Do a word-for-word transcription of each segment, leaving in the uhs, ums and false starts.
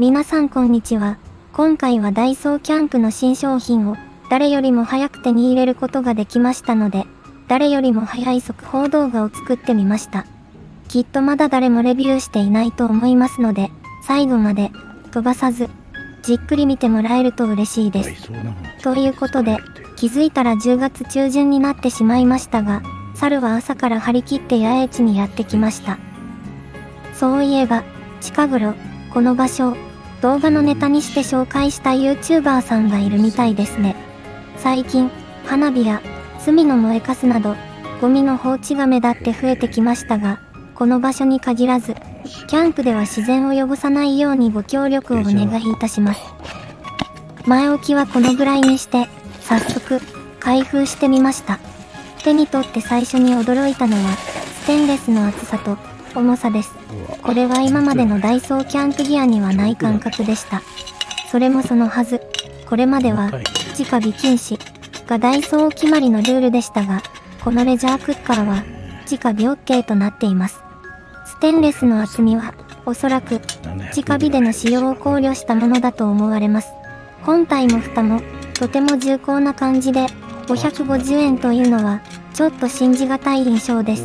皆さんこんにちは。今回はダイソーキャンプの新商品を誰よりも早く手に入れることができましたので、誰よりも早い速報動画を作ってみました。きっとまだ誰もレビューしていないと思いますので、最後まで飛ばさず、じっくり見てもらえると嬉しいです。ということで、気づいたらじゅうがつ中旬になってしまいましたが、猿は朝から張り切って野営地にやってきました。そういえば、近頃、この場所を動画のネタにして紹介した YouTuber さんがいるみたいですね。最近、花火や炭の燃えかすなど、ゴミの放置が目立って増えてきましたが、この場所に限らず、キャンプでは自然を汚さないようにご協力をお願いいたします。前置きはこのぐらいにして、早速、開封してみました。手に取って最初に驚いたのは、ステンレスの厚さと重さです。これは今までのダイソーキャンプギアにはない感覚でした。それもそのはず、これまでは、直火禁止がダイソーお決まりのルールでしたが、このレジャークッカーは、直火 OK となっています。ステンレスの厚みは、おそらく、直火での使用を考慮したものだと思われます。本体も蓋も、とても重厚な感じで、ごひゃくごじゅうえんというのは、ちょっと信じがたい印象です。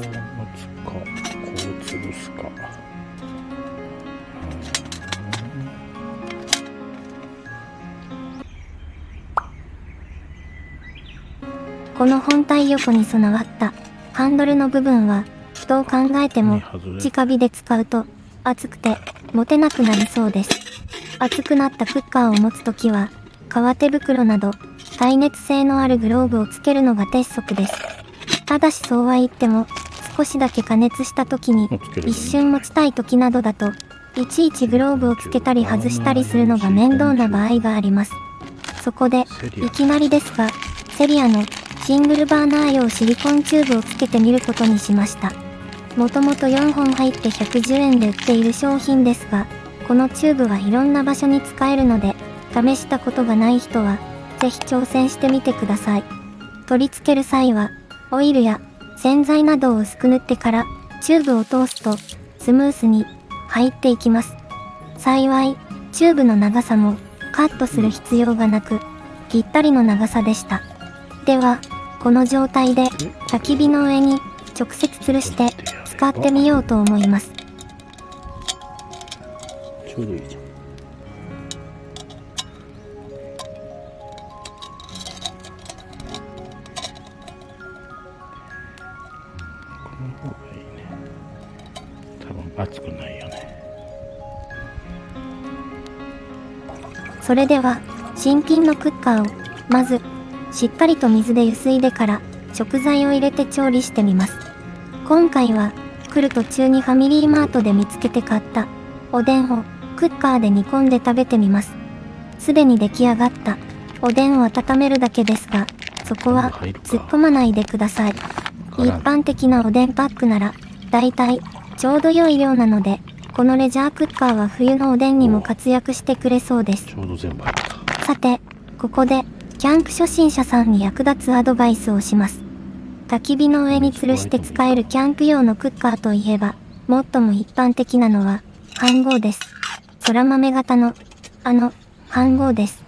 この本体横に備わったハンドルの部分は、どう考えても直火で使うと熱くて持てなくなりそうです。熱くなったクッカーを持つときは、革手袋など耐熱性のあるグローブをつけるのが鉄則です。ただしそうは言っても、少しだけ加熱したときに一瞬持ちたいときなどだと、いちいちグローブをつけたり外したりするのが面倒な場合があります。そこで、いきなりですが、セリアのシングルバーナー用シリコンチューブをつけてみることにしました。もともとよんほん入ってひゃくじゅうえんで売っている商品ですが、このチューブはいろんな場所に使えるので、試したことがない人は、ぜひ挑戦してみてください。取り付ける際は、オイルや洗剤などを薄く塗ってから、チューブを通すと、スムースに入っていきます。幸い、チューブの長さもカットする必要がなく、ぴったりの長さでした。では、この状態で焚き火の上に直接吊るして使ってみようと思います。 ちょうどいいじゃん。この方がいいね。多分熱くないよね。 それでは、新品のクッカーをまずしっかりと水でゆすいでから食材を入れて調理してみます。今回は来る途中にファミリーマートで見つけて買ったおでんをクッカーで煮込んで食べてみます。すでに出来上がったおでんを温めるだけですが、そこは突っ込まないでください。一般的なおでんパックならだいたいちょうど良い量なので、このレジャークッカーは冬のおでんにも活躍してくれそうです。さて、ここでキャンプ初心者さんに役立つアドバイスをします。焚き火の上に吊るして使えるキャンプ用のクッカーといえば、最も一般的なのは、飯盒です。空豆型の、あの、飯盒です。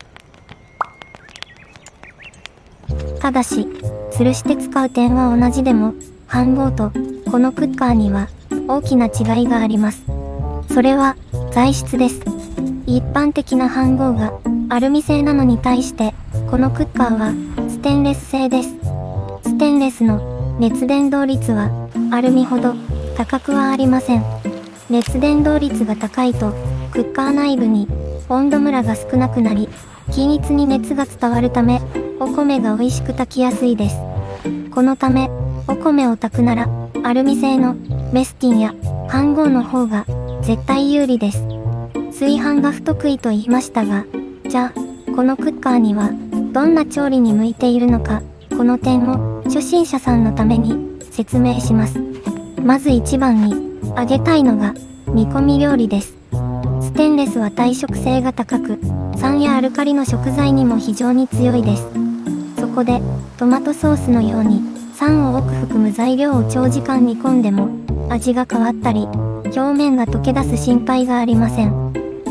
ただし、吊るして使う点は同じでも、飯盒と、このクッカーには、大きな違いがあります。それは、材質です。一般的な飯盒が、アルミ製なのに対して、このクッカーは、ステンレス製です。ステンレスの熱伝導率は、アルミほど高くはありません。熱伝導率が高いと、クッカー内部に温度ムラが少なくなり、均一に熱が伝わるため、お米が美味しく炊きやすいです。このため、お米を炊くなら、アルミ製のメスティンや飯盒の方が絶対有利です。炊飯が不得意と言いましたが、じゃあ、このクッカーには、どんな調理に向いているのか、この点を初心者さんのために説明します。まず一番に揚げたいのが煮込み料理です。ステンレスは耐食性が高く、酸やアルカリの食材にも非常に強いです。そこでトマトソースのように酸を多く含む材料を長時間煮込んでも味が変わったり表面が溶け出す心配がありません。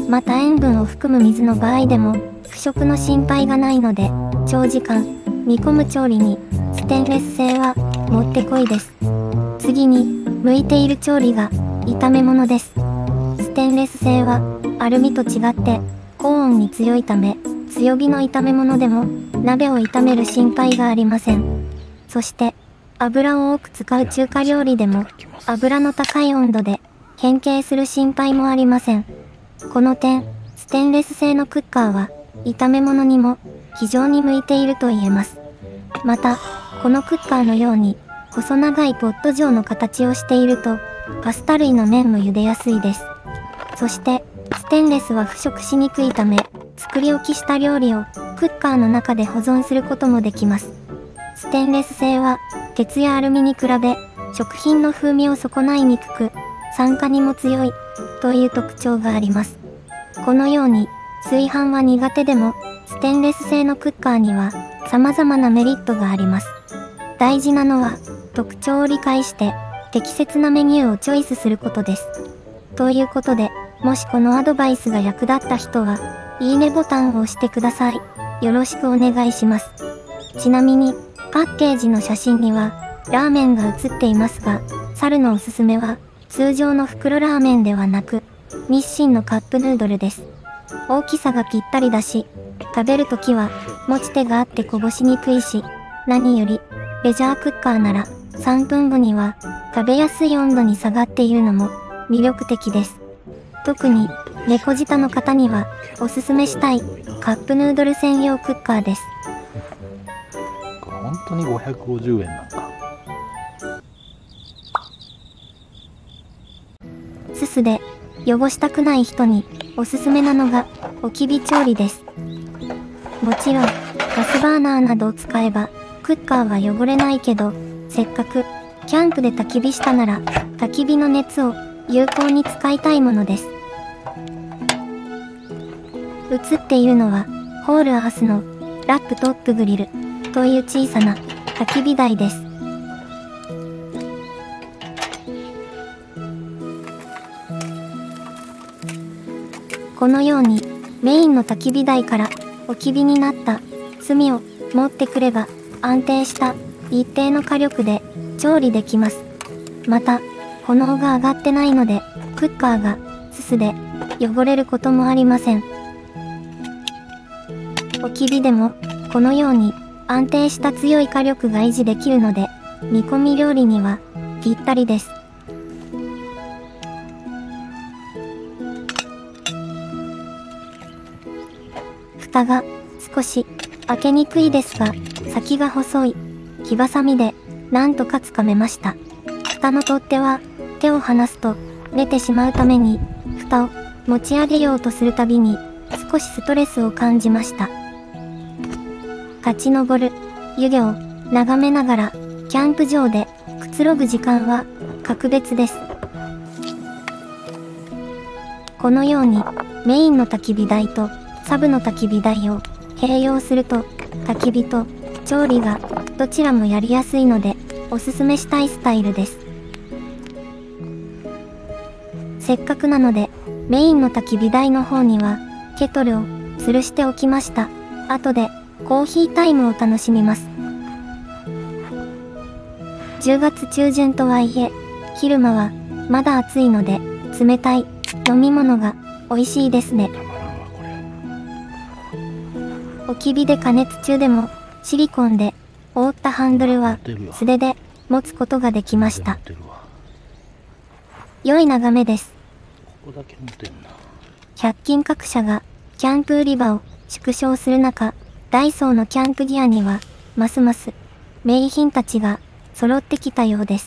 また塩分を含む水の場合でも腐食の心配がないので、長時間煮込む調理にステンレス製はもってこいです。次に向いている調理が炒め物です。ステンレス製はアルミと違って高温に強いため、強火の炒め物でも鍋を炒める心配がありません。そして油を多く使う中華料理でも油の高い温度で変形する心配もありません。この点、ステンレス製のクッカーは炒め物にも非常に向いていると言えます。また、このクッカーのように細長いポット状の形をしているとパスタ類の麺も茹でやすいです。そして、ステンレスは腐食しにくいため、作り置きした料理をクッカーの中で保存することもできます。ステンレス製は鉄やアルミに比べ食品の風味を損ないにくく、酸化にも強いという特徴があります。このように炊飯は苦手でもステンレス製のクッカーには様々なメリットがあります。大事なのは特徴を理解して適切なメニューをチョイスすることです。ということで、もしこのアドバイスが役立った人は、いいねボタンを押してください。よろしくお願いします。ちなみに、パッケージの写真には、ラーメンが写っていますが、猿のおすすめは、通常の袋ラーメンではなく、日清のカップヌードルです。大きさがぴったりだし、食べるときは、持ち手があってこぼしにくいし、何より、レジャークッカーなら、さんぷんごには、食べやすい温度に下がっているのも、魅力的です。特に、猫舌の方には、おすすめしたい、カップヌードル専用クッカーです。 本当にごひゃくごじゅうえんなんか。 すすで、汚したくない人に、おすすめなのが、置き火調理です。もちろん、ガスバーナーなどを使えば、クッカーは汚れないけど、せっかく、キャンプで焚き火したなら、焚き火の熱を有効に使いたいものです。映っているのは、ホールアースのラップトップグリルという小さな焚き火台です。このようにメインの焚き火台から置き火になった炭を持ってくれば安定した一定の火力で調理できます。また、炎が上がってないのでクッカーがすすで汚れることもありません。置き火でもこのように安定した強い火力が維持できるので煮込み料理にはぴったりです。蓋が少し開けにくいですが、先が細い木ばさみでなんとかつかめました。蓋の取っ手は手を離すと出てしまうために、蓋を持ち上げようとするたびに少しストレスを感じました。立ち上る湯気を眺めながらキャンプ場でくつろぐ時間は格別です。このようにメインの焚き火台とサブの焚き火台を併用すると焚き火と調理がどちらもやりやすいのでおすすめしたいスタイルです。せっかくなのでメインの焚き火台の方にはケトルを吊るしておきました。後でコーヒータイムを楽しみます。じゅうがつ中旬とはいえ、昼間はまだ暑いので冷たい飲み物が美味しいですね。置き火で加熱中でもシリコンで覆ったハンドルは素手で持つことができました。良い眺めです。ひゃく均各社がキャンプ売り場を縮小する中、ダイソーのキャンプギアにはますます名品たちが揃ってきたようです。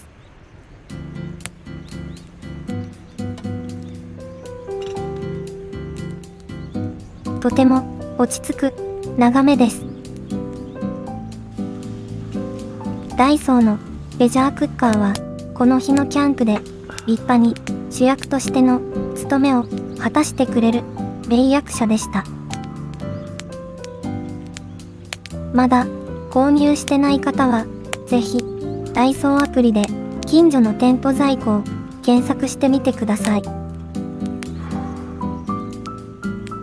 とても落ち着く眺めです。ダイソーのレジャークッカーはこの日のキャンプで立派に主役としての務めを果たしてくれる名役者でした。まだ購入してない方はぜひダイソーアプリで近所の店舗在庫を検索してみてください。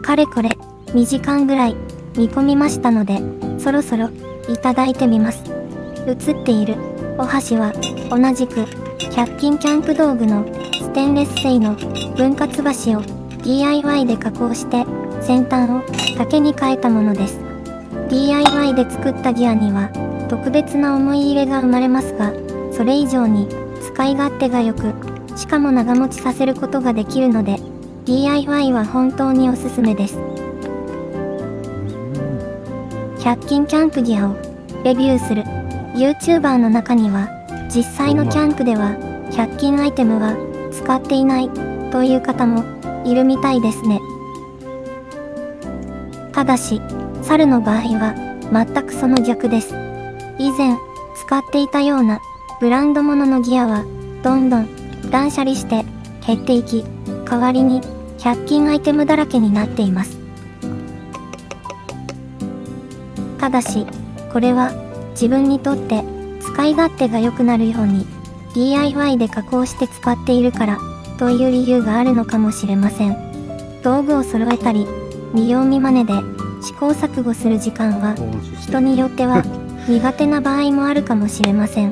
かれこれにじかんぐらい煮込みましたので、そろそろいただいてみます。写っているお箸は同じくひゃく均キャンプ道具のステンレス製の分割箸を ディーアイワイ で加工して先端を竹に変えたものです。ディーアイワイ で作ったギアには特別な思い入れが生まれますが、それ以上に使い勝手が良く、しかも長持ちさせることができるので ディーアイワイ は本当におすすめです。ひゃく均キャンプギアをレビューする YouTuber の中には、実際のキャンプではひゃく均アイテムは使っていないという方もいるみたいですね。ただし、猿の場合は全くその逆です。以前使っていたようなブランド物のギアはどんどん断捨離して減っていき、代わりにひゃく均アイテムだらけになっています。ただし、これは自分にとって使い勝手が良くなるように ディーアイワイ で加工して使っているからという理由があるのかもしれません。道具を揃えたり、見よう見まねで試行錯誤する時間は人によっては苦手な場合もあるかもしれません。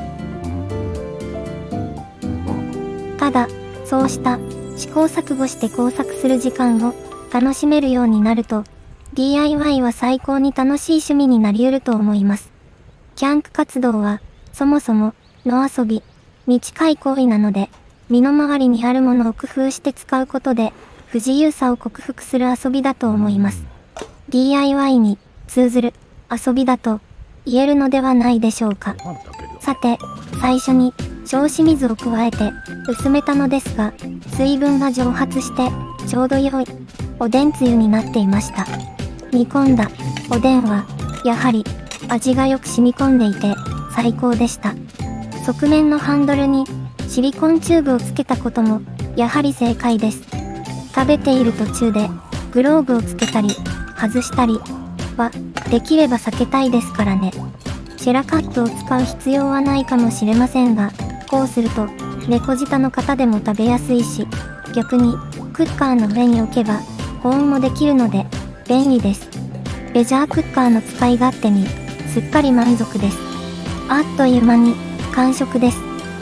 ただ、そうした試行錯誤して工作する時間を楽しめるようになると、ディーアイワイ は最高に楽しい趣味になり得ると思います。キャンプ活動は、そもそも、野遊びに近い行為なので、身の回りにあるものを工夫して使うことで、不自由さを克服する遊びだと思います。ディーアイワイ に通ずる遊びだと言えるのではないでしょうか。さて、最初に消し水を加えて薄めたのですが、水分が蒸発してちょうど良いおでんつゆになっていました。煮込んだおでんはやはり味がよく染み込んでいて最高でした。側面のハンドルにシリコンチューブをつけたこともやはり正解です。食べている途中でグローブをつけたり外したりはできれば避けたいですからね。シェラカットを使う必要はないかもしれませんが、こうすると猫舌の方でも食べやすいし、逆にクッカーの上に置けば保温もできるので便利です。レジャークッカーの使い勝手にすっかり満足です。あっという間に完食です。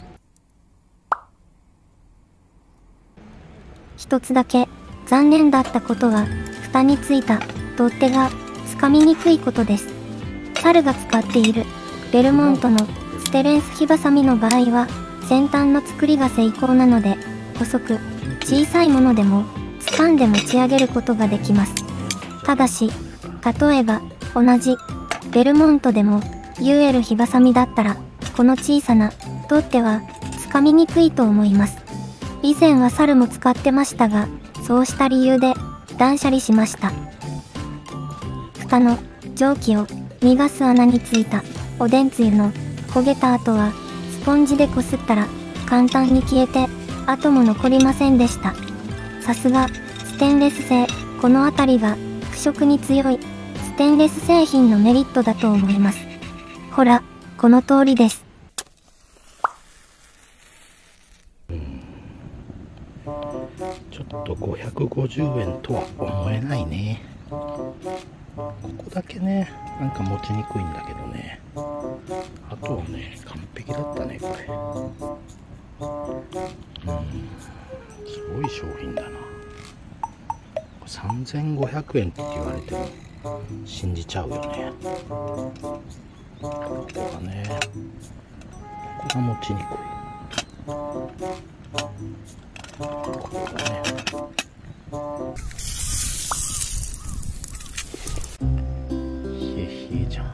一つだけ残念だったことは、蓋についた取っ手がつかみにくいことです。猿が使っているベルモントのステレンス火ばさみの場合は、先端の作りが精巧なので、細く小さいものでも掴んで持ち上げることができます。ただし、例えば同じベルモントでも ユーエル 火ばさみだったら、この小さな取っ手はつかみにくいと思います。以前は猿も使ってましたが、そうした理由で断捨離しました。蓋の蒸気を逃がす穴についたおでんつゆの焦げた後はスポンジでこすったら簡単に消えて跡も残りませんでした。さすがステンレス製、このあたりが腐食に強いステンレス製品のメリットだと思います。ほら、この通りです。 ちょっとごひゃくごじゅうえんとは思えないね。ここだけね、なんか持ちにくいんだけどね。あとはね、完璧だったね、これ。うん、すごい商品だな。さんぜんごひゃくえんって言われても信じちゃうよね。ここがね、ここが持ちにくい。ここがね。冷え冷えじゃん。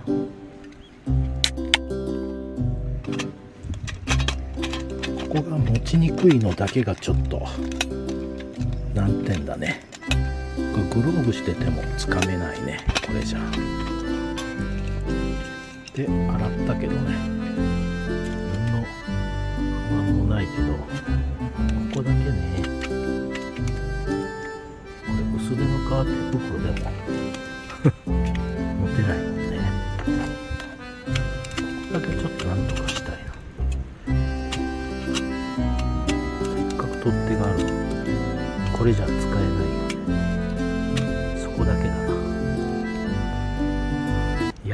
ここが持ちにくいのだけがちょっと難点だね。グローブしててもつかめないね、これじゃ。で、洗ったけどね、何の不安もないけど、ここだけね、これ薄手のカーテン袋でも持てないもんね。ここだけちょっとなんとかしたいな。せっかく取っ手があるのにこれじゃ使えないよね。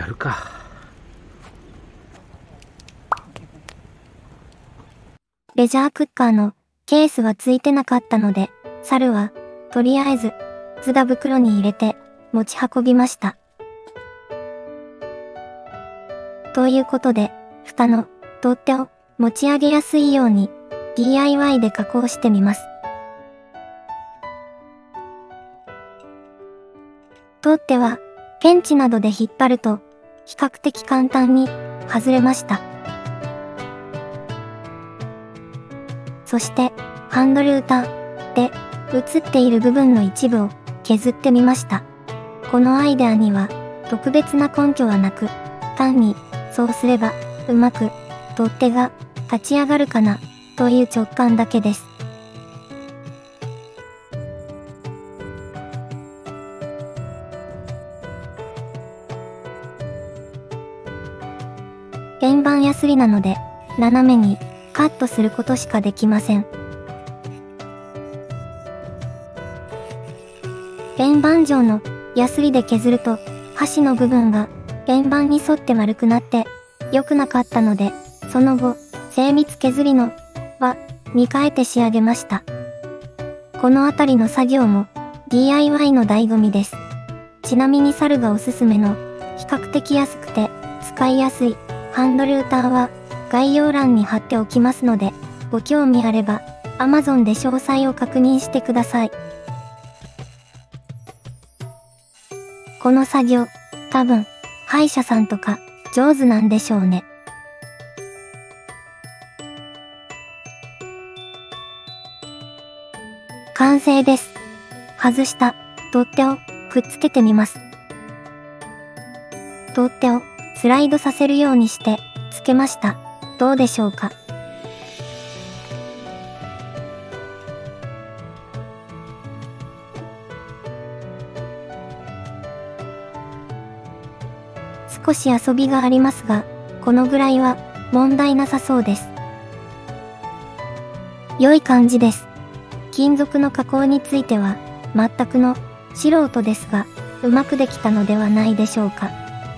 るか。 レジャークッカーのケースはついてなかったので、猿はとりあえずズダ袋に入れて持ち運びました。ということで、蓋の取っ手を持ち上げやすいように ディーアイワイ で加工してみます。取っ手はペンチなどで引っ張ると比較的簡単に外れました。そしてハンドル蓋で映っている部分の一部を削ってみました。このアイデアには特別な根拠はなく、単にそうすればうまく取っ手が立ち上がるかなという直感だけです。円盤やすりなので斜めにカットすることしかできません。円盤状のヤスリで削ると端の部分が円盤に沿って丸くなって良くなかったので、その後精密削りの輪に変えて仕上げました。このあたりの作業も ディーアイワイ の醍醐味です。ちなみに猿がおすすめの比較的安くて使いやすいハンドル蓋は概要欄に貼っておきますので、ご興味あれば アマゾン で詳細を確認してください。この作業、多分歯医者さんとか上手なんでしょうね。完成です。外した取っ手をくっつけてみます。取っ手をスライドさせるようにしてつけました。どうでしょうか。少し遊びがありますが、このぐらいは問題なさそうです。良い感じです。金属の加工については全くの素人ですが、うまくできたのではないでしょうか。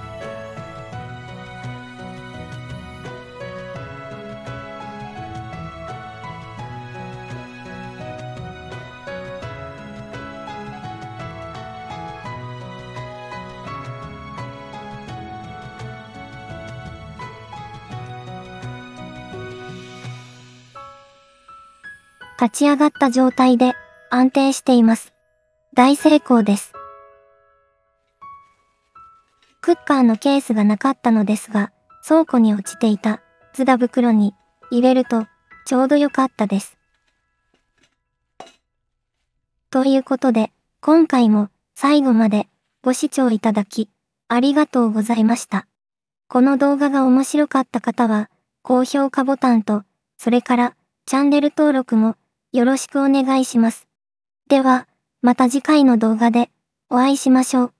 立ち上がった状態で安定しています。大成功です。クッカーのケースがなかったのですが、倉庫に落ちていたズダ袋に入れるとちょうど良かったです。ということで、今回も最後までご視聴いただきありがとうございました。この動画が面白かった方は高評価ボタンと、それからチャンネル登録もよろしくお願いします。では、また次回の動画でお会いしましょう。